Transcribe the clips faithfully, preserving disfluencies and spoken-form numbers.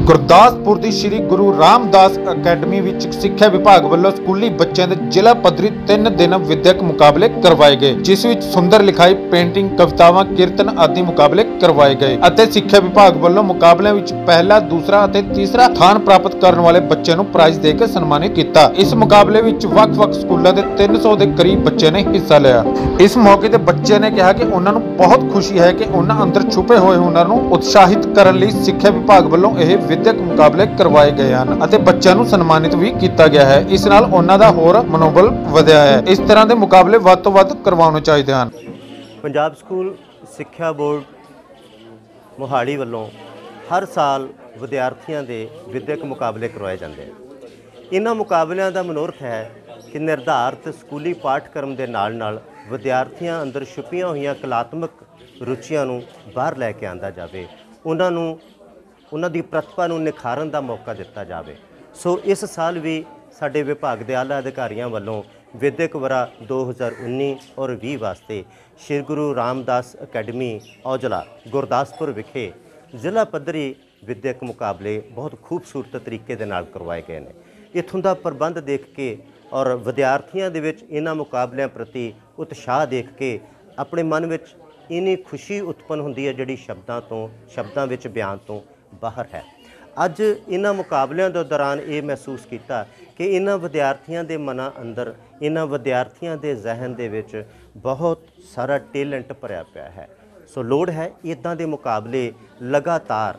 ਗੁਰਦਾਸਪੁਰ ਦੀ ਸ਼੍ਰੀ ਗੁਰੂ ਰਾਮਦਾਸ ਅਕੈਡਮੀ ਵਿੱਚ ਸਿੱਖਿਆ ਵਿਭਾਗ ਵੱਲੋਂ ਸਕੂਲੀ ਬੱਚਿਆਂ ਦੇ ਜ਼ਿਲ੍ਹਾ ਪੱਧਰੀ ਤਿੰਨ ਦਿਨ ਵਿਦਿਅਕ ਮੁਕਾਬਲੇ ਕਰਵਾਏ ਗਏ, ਜਿਸ ਵਿੱਚ ਸੁੰਦਰ ਲਿਖਾਈ, ਪੇਂਟਿੰਗ, ਕਵਿਤਾਵਾਂ, ਕੀਰਤਨ ਆਦਿ ਮੁਕਾਬਲੇ ਕਰਵਾਏ ਗਏ ਅਤੇ ਸਿੱਖਿਆ ਵਿਭਾਗ ਵੱਲੋਂ ਮੁਕਾਬਲਿਆਂ ਵਿੱਚ ਪਹਿਲਾ, ਦੂਸਰਾ ਅਤੇ ਤੀਸਰਾ ਸਥਾਨ ਪ੍ਰਾਪਤ ਕਰਨ ਵਾਲੇ ਬੱਚਿਆਂ ਨੂੰ ਪ੍ਰਾਈਜ਼ ਦੇ ਕੇ ਸਨਮਾਨਿਤ ਕੀਤਾ। ਇਸ ਮੁਕਾਬਲੇ ਵਿੱਚ ਵੱਖ-ਵੱਖ ਸਕੂਲਾਂ ਦੇ ਤਿੰਨ ਸੌ ਦੇ ਕਰੀਬ ਬੱਚਿਆਂ ਨੇ ਹਿੱਸਾ ਲਿਆ। ਇਸ ਮੌਕੇ ਤੇ ਬੱਚਿਆਂ ਨੇ ਕਿਹਾ ਕਿ ਉਹਨਾਂ ਨੂੰ ਬਹੁਤ ਖੁਸ਼ੀ ਹੈ ਕਿ ਉਹਨਾਂ ਅੰਦਰ ਛੁਪੇ ਹੋਏ ਹੁਨਰ ਨੂੰ ਉਤਸ਼ਾਹਿਤ ਕਰਨ ਲਈ ਸਿੱਖਿਆ ਵਿਭਾਗ ਵੱਲੋਂ ਇਹ ਵਿਦਿਅਕ ਮੁਕਾਬਲੇ ਕਰਵਾਏ ਗਏ ਹਨ ਅਤੇ ਬੱਚਿਆਂ ਨੂੰ ਸਨਮਾਨਿਤ ਵੀ ਕੀਤਾ ਗਿਆ ਹੈ। ਇਸ ਨਾਲ ਉਹਨਾਂ ਦਾ ਹੋਰ ਮਨੋਬਲ ਵਧਿਆ ਹੈ। ਇਸ ਤਰ੍ਹਾਂ ਦੇ ਮੁਕਾਬਲੇ ਵੱਧ ਤੋਂ ਵੱਧ ਕਰਵਾਉਣੇ ਚਾਹੀਦੇ ਹਨ। ਪੰਜਾਬ ਸਕੂਲ ਸਿੱਖਿਆ ਬੋਰਡ ਮੋਹਾਲੀ ਵੱਲੋਂ ਹਰ ਸਾਲ ਵਿਦਿਆਰਥੀਆਂ ਦੇ ਵਿਦਿਅਕ ਮੁਕਾਬਲੇ ਕਰਵਾਏ ਜਾਂਦੇ ਹਨ। ਇਹਨਾਂ ਮੁਕਾਬਲਿਆਂ ਦਾ ਮਨੋਰਥ ਹੈ ਕਿ ਨਿਰਧਾਰਤ ਸਕੂਲੀ ਪਾਠਕ੍ਰਮ ਦੇ ਨਾਲ ਨਾਲ ਵਿਦਿਆਰਥੀਆਂ ਅੰਦਰ ਛੁਪੀਆਂ ਹੋਈਆਂ ਕਲਾਤਮਕ ਰੁਚੀਆਂ ਨੂੰ ਬਾਹਰ ਲੈ ਕੇ ਆਂਦਾ ਜਾਵੇ, ਉਹਨਾਂ ਨੂੰ ਉਹਨਾਂ ਦੀ ਪ੍ਰਤਿਭਾ ਨੂੰ ਨਿਖਾਰਨ ਦਾ ਮੌਕਾ ਦਿੱਤਾ ਜਾਵੇ। ਸੋ ਇਸ ਸਾਲ ਵੀ ਸਾਡੇ ਵਿਭਾਗ ਦੇ ਆਲਾ ਅਧਿਕਾਰੀਆਂ ਵੱਲੋਂ ਵਿਦਿਅਕ ਵਰ੍ਹਾ ਦੋ ਹਜ਼ਾਰ ਉੱਨੀ ਔਰ ਵੀਹ ਵਾਸਤੇ ਸ਼੍ਰੀ ਗੁਰੂ ਰਾਮਦਾਸ ਅਕੈਡਮੀ ਔਜਲਾ ਗੁਰਦਾਸਪੁਰ ਵਿਖੇ ਜ਼ਿਲ੍ਹਾ ਪੱਧਰੀ ਵਿਦਿਅਕ ਮੁਕਾਬਲੇ ਬਹੁਤ ਖੂਬਸੂਰਤ ਤਰੀਕੇ ਦੇ ਨਾਲ ਕਰਵਾਏ ਗਏ ਨੇ। ਇੱਥੋਂ ਦਾ ਪ੍ਰਬੰਧ ਦੇਖ ਕੇ ਔਰ ਵਿਦਿਆਰਥੀਆਂ ਦੇ ਵਿੱਚ ਇਹਨਾਂ ਮੁਕਾਬਲਿਆਂ ਪ੍ਰਤੀ ਉਤਸ਼ਾਹ ਦੇਖ ਕੇ ਆਪਣੇ ਮਨ ਵਿੱਚ ਇੰਨੀ ਖੁਸ਼ੀ ਉਤਪੰਨ ਹੁੰਦੀ ਹੈ ਜਿਹੜੀ ਸ਼ਬਦਾਂ ਤੋਂ ਸ਼ਬਦਾਂ ਵਿੱਚ ਬਿਆਨ ਤੋਂ ਬਾਹਰ ਹੈ। ਅੱਜ ਇਹਨਾਂ ਮੁਕਾਬਲਿਆਂ ਦੇ ਦੌਰਾਨ ਇਹ ਮਹਿਸੂਸ ਕੀਤਾ ਕਿ ਇਹਨਾਂ ਵਿਦਿਆਰਥੀਆਂ ਦੇ ਮਨਾਂ ਅੰਦਰ, ਇਹਨਾਂ ਵਿਦਿਆਰਥੀਆਂ ਦੇ ਜ਼ਿਹਨ ਦੇ ਵਿੱਚ ਬਹੁਤ ਸਾਰਾ ਟੈਲੈਂਟ ਭਰਿਆ ਪਿਆ ਹੈ। ਸੋ ਲੋੜ ਹੈ ਇੱਦਾਂ ਦੇ ਮੁਕਾਬਲੇ ਲਗਾਤਾਰ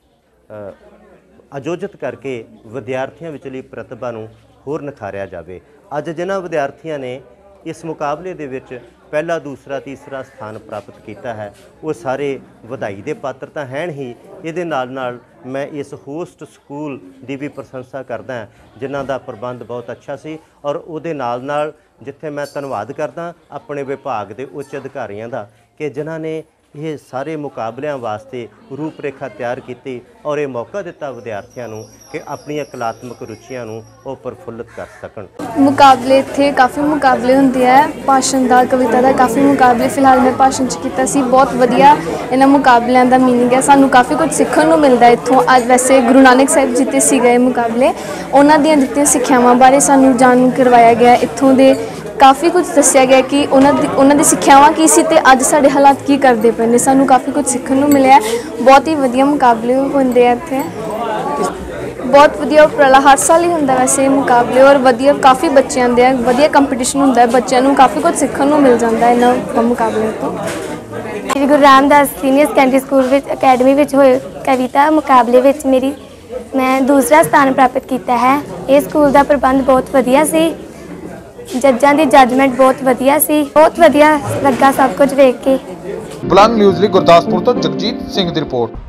ਆਯੋਜਿਤ ਕਰਕੇ ਵਿਦਿਆਰਥੀਆਂ ਵਿਚਲੀ ਪ੍ਰਤਿਭਾ ਨੂੰ ਹੋਰ ਨਿਖਾਰਿਆ ਜਾਵੇ। ਅੱਜ ਜਿਨ੍ਹਾਂ ਵਿਦਿਆਰਥੀਆਂ ਨੇ ਇਸ ਮੁਕਾਬਲੇ ਦੇ ਵਿੱਚ ਪਹਿਲਾ, ਦੂਸਰਾ, ਤੀਸਰਾ ਸਥਾਨ ਪ੍ਰਾਪਤ ਕੀਤਾ ਹੈ, ਉਹ ਸਾਰੇ ਵਧਾਈ ਦੇ ਪਾਤਰ ਤਾਂ ਹਨ ਹੀ। ਇਹਦੇ ਨਾਲ ਨਾਲ ਮੈਂ ਇਸ ਹੋਸਟ ਸਕੂਲ ਦੀ ਵੀ ਪ੍ਰਸ਼ੰਸਾ ਕਰਦਾ ਜਿਨ੍ਹਾਂ ਦਾ ਪ੍ਰਬੰਧ ਬਹੁਤ ਅੱਛਾ ਸੀ, ਔਰ ਉਹਦੇ ਨਾਲ ਨਾਲ ਜਿੱਥੇ ਮੈਂ ਧੰਨਵਾਦ ਕਰਦਾ ਆਪਣੇ ਵਿਭਾਗ ਦੇ ਉੱਚ ਅਧਿਕਾਰੀਆਂ ਦਾ ਕਿ ਜਿਨ੍ਹਾਂ ਨੇ ਇਹ ਸਾਰੇ ਮੁਕਾਬਲਿਆਂ ਵਾਸਤੇ ਰੂਪ ਰੇਖਾ ਤਿਆਰ ਕੀਤੀ ਔਰ ਇਹ ਮੌਕਾ ਦਿੱਤਾ ਵਿਦਿਆਰਥੀਆਂ ਨੂੰ ਕਿ ਆਪਣੀਆਂ ਕਲਾਤਮਕ ਰੁਚੀਆਂ ਨੂੰ ਉਹ ਪ੍ਰਫੁੱਲਿਤ ਕਰ ਸਕਣ। ਮੁਕਾਬਲੇ ਇੱਥੇ ਕਾਫੀ ਮੁਕਾਬਲੇ ਹੁੰਦੇ ਆ, ਭਾਸ਼ਣ ਦਾ, ਕਵਿਤਾ ਦਾ, ਕਾਫੀ ਮੁਕਾਬਲੇ ਫਿਲਹਾਲ ਮੈਂ ਭਾਸ਼ਣ 'ਚ ਕੀਤਾ ਸੀ। ਬਹੁਤ ਵਧੀਆ ਇਹਨਾਂ ਮੁਕਾਬਲਿਆਂ ਦਾ ਮੀਨਿੰਗ ਹੈ, ਸਾਨੂੰ ਕਾਫੀ ਕੁਝ ਸਿੱਖਣ ਨੂੰ ਮਿਲਦਾ ਇੱਥੋਂ। ਅੱਜ ਵੈਸੇ ਗੁਰੂ ਨਾਨਕ ਸਾਹਿਬ ਜਿੱਤੇ ਸੀ ਗਏ ਮੁਕਾਬਲੇ, ਉਹਨਾਂ ਦੀਆਂ ਦਿੱਤੀਆਂ ਸਿੱਖਿਆਵਾਂ ਬਾਰੇ ਸਾਨੂੰ ਜਾਣੂ ਕਰਵਾਇਆ ਗਿਆ। ਇੱਥੋਂ ਦੇ ਕਾਫੀ ਕੁਝ ਦੱਸਿਆ ਗਿਆ ਕਿ ਉਹਨਾਂ ਦੀ ਉਹਨਾਂ ਦੀ ਸਿੱਖਿਆਵਾਂ ਕੀ ਸੀ ਅਤੇ ਅੱਜ ਸਾਡੇ ਹਾਲਾਤ ਕੀ ਕਰਦੇ ਪਏ ਨੇ। ਸਾਨੂੰ ਕਾਫੀ ਕੁਝ ਸਿੱਖਣ ਨੂੰ ਮਿਲਿਆ। ਬਹੁਤ ਹੀ ਵਧੀਆ ਮੁਕਾਬਲੇ ਹੁੰਦੇ ਆ ਇੱਥੇ, ਬਹੁਤ ਵਧੀਆ ਉਪਰਾਲਾ ਹਰ ਸਾਲ ਹੀ ਹੁੰਦਾ ਵੈਸੇ ਮੁਕਾਬਲੇ, ਔਰ ਵਧੀਆ ਕਾਫੀ ਬੱਚਿਆਂ ਦੇ ਵਧੀਆ ਕੰਪੀਟੀਸ਼ਨ ਹੁੰਦਾ ਹੈ। ਬੱਚਿਆਂ ਨੂੰ ਕਾਫੀ ਕੁਝ ਸਿੱਖਣ ਨੂੰ ਮਿਲ ਜਾਂਦਾ ਇਹਨਾਂ ਮੁਕਾਬਲਿਆਂ ਤੋਂ। Shri Guru Ramdas senior secondary school ਵਿੱਚ ਅਕੈਡਮੀ ਵਿੱਚ ਹੋਏ ਕਵਿਤਾ ਮੁਕਾਬਲੇ ਵਿੱਚ ਮੇਰੀ ਮੈਂ ਦੂਸਰਾ ਸਥਾਨ ਪ੍ਰਾਪਤ ਕੀਤਾ ਹੈ। ਇਹ ਸਕੂਲ ਦਾ ਪ੍ਰਬੰਧ ਬਹੁਤ ਵਧੀਆ ਸੀ, ਜੱਜਾਂ ਦੀ ਜੱਜਮੈਂਟ ਬਹੁਤ ਵਧੀਆ ਸੀ, ਬਹੁਤ ਵਧੀਆ ਲੱਗਾ ਸਭ ਕੁਝ ਵੇਖ ਕੇ। ਬੁਲੰਦ ਨਿਊਜ਼ ਲਈ ਗੁਰਦਾਸਪੁਰ ਤੋਂ ਜਗਜੀਤ ਸਿੰਘ ਦੀ ਰਿਪੋਰਟ।